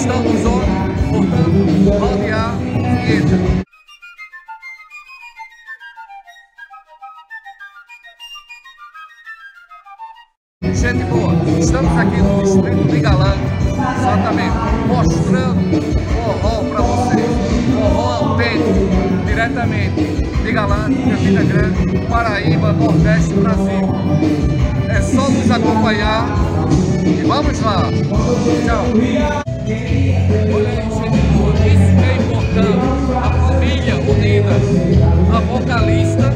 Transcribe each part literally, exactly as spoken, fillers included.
Estamos onde? Portanto, rodear vinheta. Gente boa, estamos aqui no distrito de Galante, exatamente, mostrando forró para vocês, forró autêntico, diretamente de Galante, Campina Grande, Paraíba, Nordeste, Brasil. É só nos acompanhar e vamos lá. Tchau. Olha aí, gente boa, isso que é importante, a família unida, a vocalista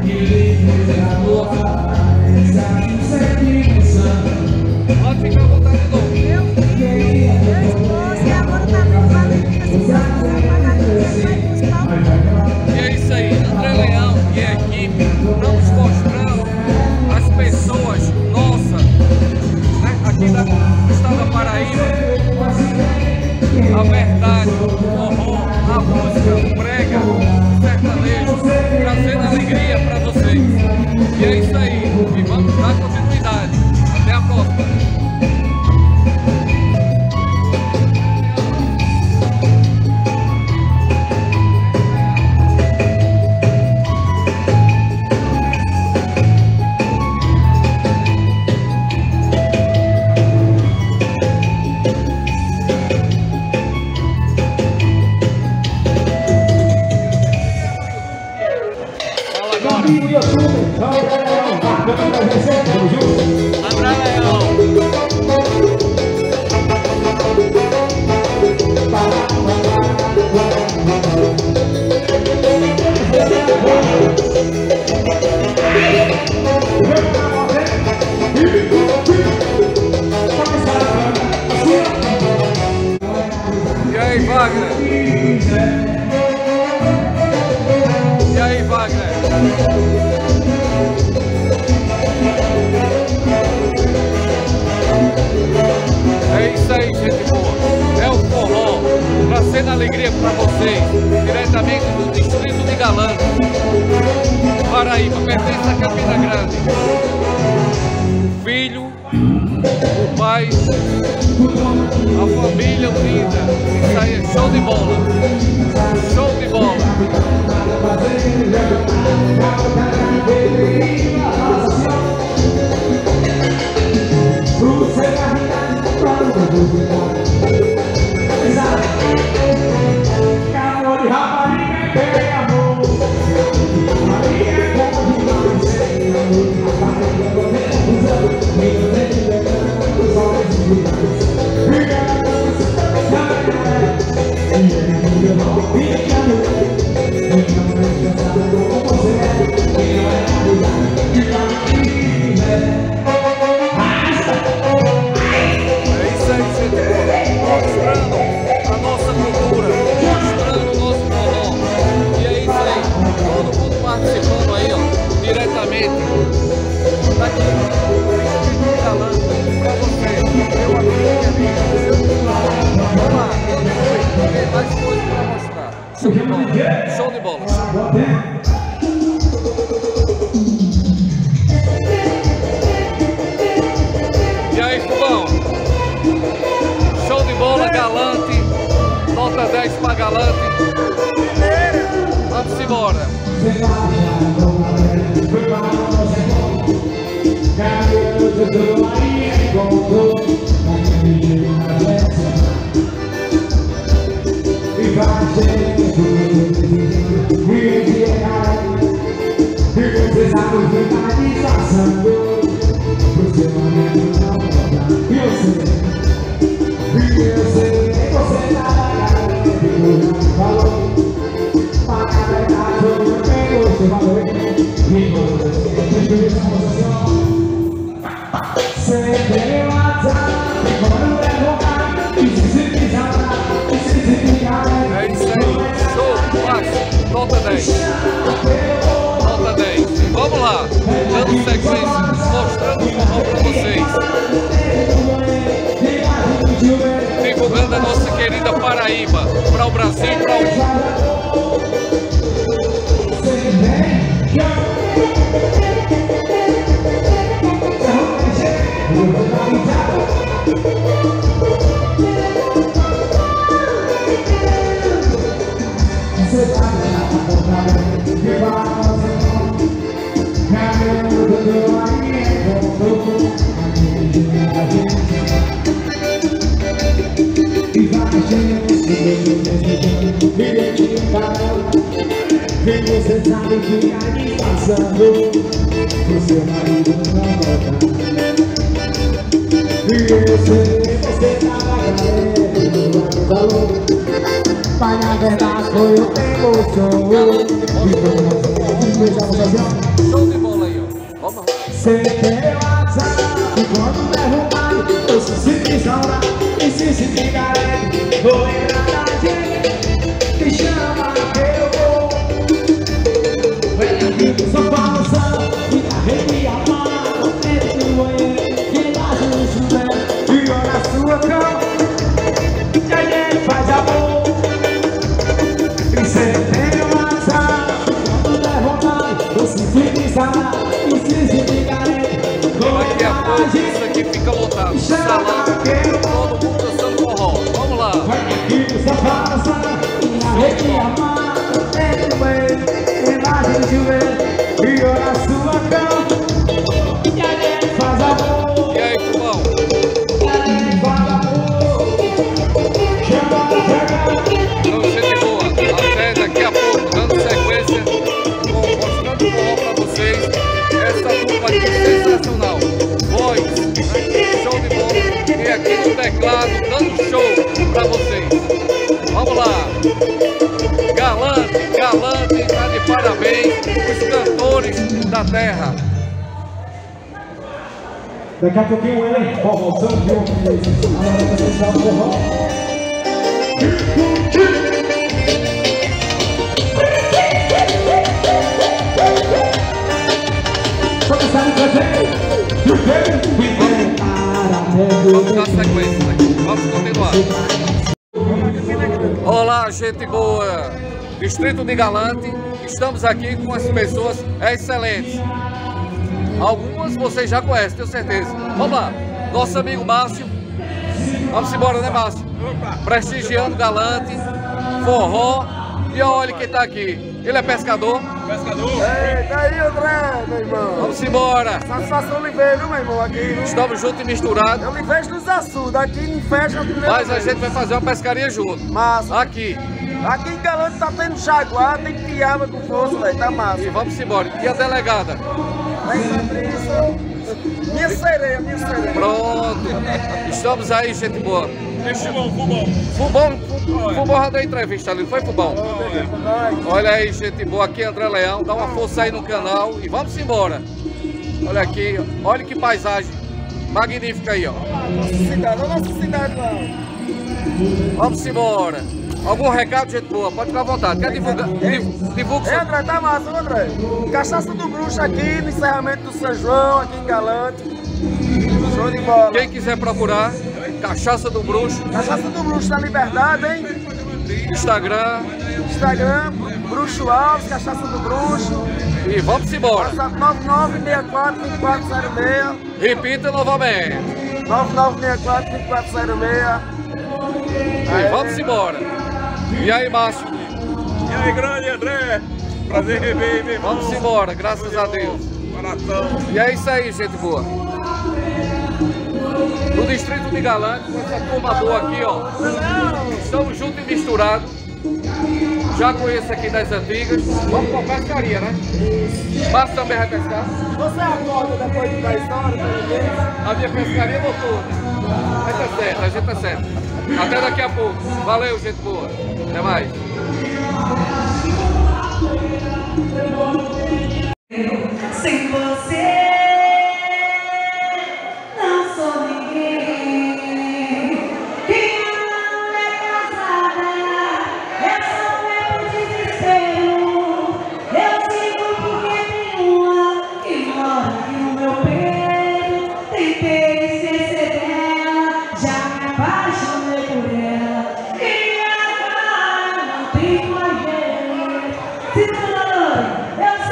pode ficar à vontade de novo. Meu filho, meu esposo e agora tá vendo lá E é isso aí, André Leão e a equipe estamos mostrando as pessoas nossas, né, aqui da, do estado da Paraíba, a verdade, o forró, a música, o brega, o sertanejo, trazendo alegria para vocês. E é isso aí, e vamos dar continuidade. Até a próxima. André Leão. E aí, Wagner? E aí, Wagner? É isso aí, gente boa. É o forró, trazendo alegria para vocês, diretamente do distrito de Galante, Paraíba, pertence a Campina Grande. O filho, o pai, a família unida. Isso aí é show de bola. Show de bola. Participando aí, ó, diretamente daqui do Galante para você, meu amigo e amiga. Vamos lá, tem mais coisas para mostrar. Show de bola, show de bola. E aí, Fulão? Show de bola, Galante, nota dez para Galante. Vamos embora. É isso aí, show, fácil, nota dez, nota dez, vamos lá, dando sequência, mostrando o forró para vocês, divulgando a nossa querida Paraíba, para o Brasil e para o mundo. E você sabe que tá me passando, o seu marido não volta. E eu sei, você tava galera, falou, mas na verdade foi o emoção. E vamos beijamos assim, Show de bola aí, ó. Vamos. sem ter WhatsApp, e quando derrubar, eu se sinto saudade, e se sentir carente, vou lembrar da gente, me chama que eu vou. Vem aqui no sofá, e arrepiado, dentro do banheiro, embaixo do chuveiro, e olha a sua cama, que a gente faz amor. E sem ter WhatsApp, quando derrubar, eu se sinto saudade, e se sentir carente. Daqui a pouco isso aqui fica lotado. Salão, todo mundo dançando forró. Vamos lá. Vai aqui no sofá, e arrepiado, dentro do banheiro, embaixo do chuveiro, e olha a sua cama, que a gente faz amor. E aí, Fubão? Que a gente faz amor. Chama, chama. Então, gente boa. Até daqui a pouco, dando sequência, com, mostrando forró pra vocês. Essa dupla aqui sensacional. Voz, show de bola. E aqui no teclado, dando show pra vocês. Vamos lá. Galante, Galante, tá de parabéns. Os cantores da terra. Daqui a pouquinho ele, forrozão de um agora vai deixar o forró. Só que sabe fazer. Vamos dar sequência daqui. Vamos continuar. Olá, gente boa. Distrito de Galante. Estamos aqui com as pessoas excelentes. Algumas vocês já conhecem, tenho certeza. Vamos lá. Nosso amigo Márcio. Vamos embora, né, Márcio? Prestigiando Galante, forró. E olha quem tá aqui. Ele é pescador. Pescador? Eita aí, André, meu irmão. Vamos embora. Satisfação lhe ver, viu, meu irmão, aqui. Viu? Estamos juntos e misturados. Eu lhe vejo nos açudes, aqui em festa. Mas a gente vai fazer uma pescaria junto. Massa. Aqui. Aqui em Galante tá tendo jaguar, tem piaba com força, velho, tá massa. E vamos embora. E a delegada? Aí, Patrícia. Minha sereia, minha sereia. Pronto. Estamos aí, gente boa. Esse bom, Fubão. Fubão, Fubão já deu entrevista ali, não foi, Fubão? Olha aí, gente boa, aqui é André Leão, dá uma força aí no canal e vamos embora. Olha aqui, olha que paisagem magnífica aí, ó. Nossa cidade, olha a nossa cidade lá. Vamos embora. Algum recado, gente boa? Pode ficar à vontade. Quer divulgar? Divulga. É, André, tá massa, André. Cachaça do Bruxo aqui, no encerramento do São João, aqui em Galante. Show de bola. Quem quiser procurar, Cachaça do Bruxo. Cachaça do Bruxo na Liberdade, hein? Instagram. Instagram, Bruxo Alves, Cachaça do Bruxo. E vamos embora. WhatsApp nove nove seis quatro, vinte e quatro zero seis. Repita novamente. nove nove seis quatro, vinte e quatro zero seis. E vamos embora. E aí, Márcio? E aí, grande André? Prazer rever, meu irmão. Vamos embora, graças a Deus. Coração. E é isso aí, gente boa. No distrito de Galante, com essa turma boa aqui, ó. Estamos juntos e misturados. Já conheço aqui das antigas. Vamos pra pescaria, né? Márcio também vai pescar. Você acorda depois da história, pelo menos? A minha pescaria é noturna. Mas tá certo, a gente tá certo. Até daqui a pouco. Valeu, gente boa. Até mais. Sem você, não sou ninguém. Quem não é casada, é só meu desespero. Eu sigo porque tem uma que mora aqui no meu peito. Tentei esquecer dela, já me apaixonei por ela. E agora não tem mais jeito. Se for, eu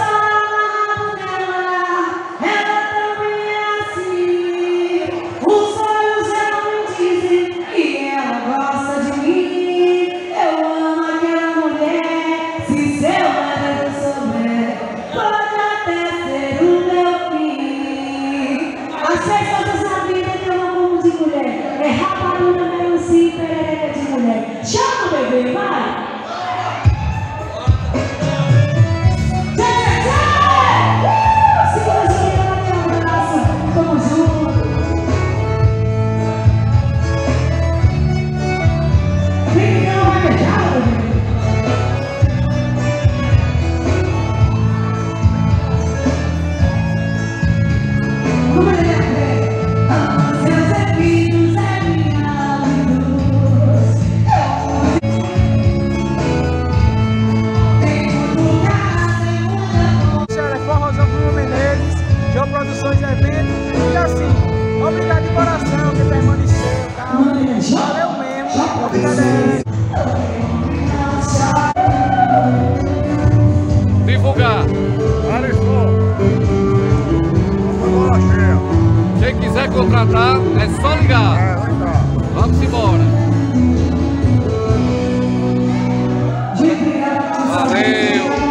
Obrigado de coração que permaneceu, tá? Valeu mesmo. Obrigado aí. Divulgar. Quem quiser contratar, é só ligar. Vamos embora. Valeu.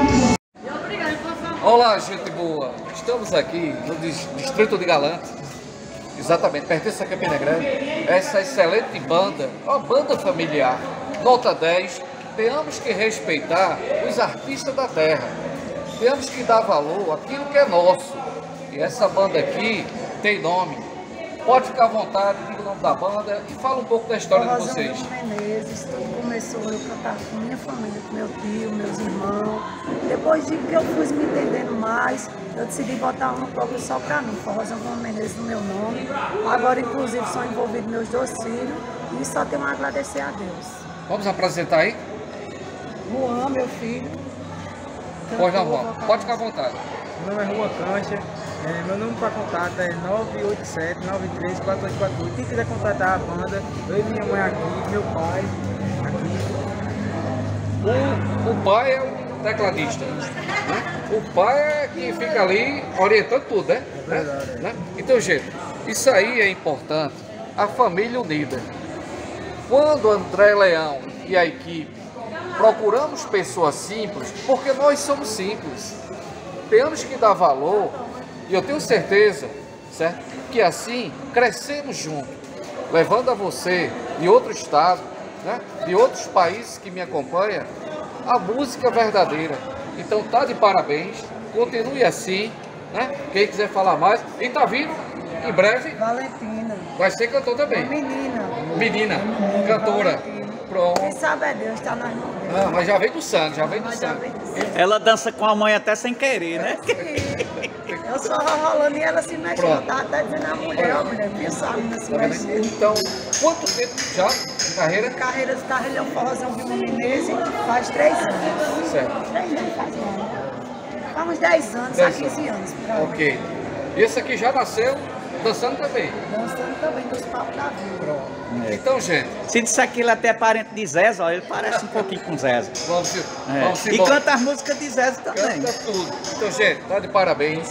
Olá, gente boa. Estamos aqui no distrito de Galante. Exatamente, pertence a Campina Grande. Essa excelente banda, uma banda familiar, nota dez. Temos que respeitar os artistas da terra. Temos que dar valor àquilo que é nosso. E essa banda aqui tem nome. Pode ficar à vontade, diga o nome da banda e fala um pouco da história de vocês. Menezes, tudo começou, eu cantava com minha família, com meu tio, meus irmãos. Depois de que eu fui me entendendo mais, eu decidi botar uma própria só para mim, Forrozão Menezes no meu nome. Agora, inclusive, são envolvidos meus dois filhos e só tenho a agradecer a Deus. Vamos apresentar aí? Juan, meu filho. Pois não, Juan. Pode ficar à vontade. Meu nome é Juan Cancha. É, meu número para contato é nove oito sete, nove três, quatro oito quatro oito. Quem quiser contatar a banda, eu e minha mãe aqui, meu pai aqui. O, o pai é o tecladista, né? O pai é que fica ali orientando tudo, né? É verdade. Né? Então, gente, isso aí é importante, a família unida. Quando André Leão e a equipe procuramos pessoas simples, porque nós somos simples, temos que dar valor, e eu tenho certeza, certo, que assim crescemos juntos, levando a você de outro estado, né, de outros países que me acompanham, a música verdadeira. Então tá de parabéns, continue assim, né? Quem quiser falar mais, e tá vindo em breve, Valentina. vai ser cantor também. Menina. Menina, cantora. Pronto. Quem sabe é Deus, tá nas mãos. Não, mas já vem do sangue, já vem do Mas já sangue. vem do céu. Ela dança com a mãe até sem querer, né? Eu só rolando e ela se mexeu. Pronto. Tá até dizendo a mulher, ó, mulher, pensa a menina se Tá vendo? mexer. Então, quanto tempo já de carreira? Carreira de carreira é um forrozão Vilma Menezes faz três anos. Certo. Três anos faz não. Faz uns dez anos, Dez há quinze anos. Por aí. Ok. Esse aqui já nasceu dançando também. Dançando também dos papos da vida. Então, gente, Se disser que ele até é parente de Zézio, ó, ele parece um pouquinho com Zézio. vamos, É. vamos E embora. canta as músicas de Zézio também. Canta tudo. Então, gente, tá de parabéns.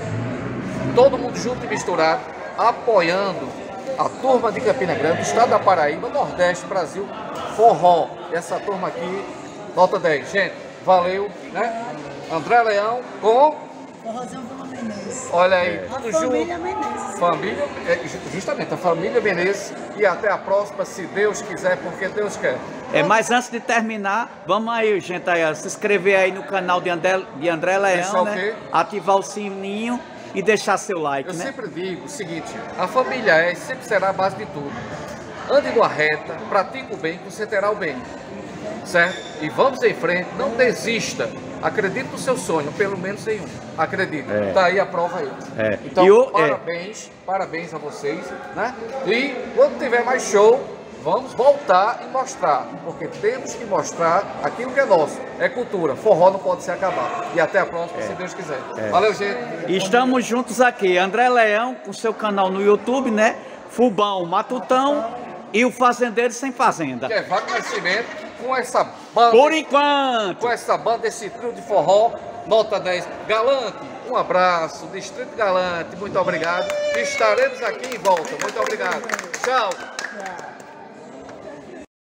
Todo mundo junto e misturado, apoiando a turma de Campina Grande, estado da Paraíba, Nordeste, Brasil, forró. Essa turma aqui, nota dez. Gente, valeu, né? André Leão com, Forrozão Vilma Menezes. olha aí, A tudo família junto. Menezes. Família, é, justamente, a família Menezes. E até a próxima, se Deus quiser, porque Deus quer. É, mas antes de terminar, vamos aí, gente, aí, ó, se inscrever aí no canal de André, de André Deixar Leão, o quê? né? Ativar o sininho e deixar seu like, Eu né? sempre digo o seguinte, a família é e sempre será a base de tudo. Ande numa reta, pratique o bem, que você terá o bem. Certo? E vamos em frente, não desista. Acredite no seu sonho, pelo menos em um. Acredite. É. Tá aí a prova aí. É. Então, E o- é. parabéns, parabéns a vocês, né? E quando tiver mais show, vamos voltar e mostrar. Porque temos que mostrar aquilo que é nosso. É cultura. Forró não pode se acabar. E até a próxima, se Deus quiser. Valeu, gente. E estamos juntos aqui, André Leão, com seu canal no YouTube, né? Fubão Matutão e o Fazendeiro Sem Fazenda. Que é Wagner Nascimento com essa banda. Por enquanto! Com essa banda, esse trio de forró, nota dez. Galante, um abraço, Distrito Galante, muito obrigado. Estaremos aqui em volta, muito obrigado. Tchau.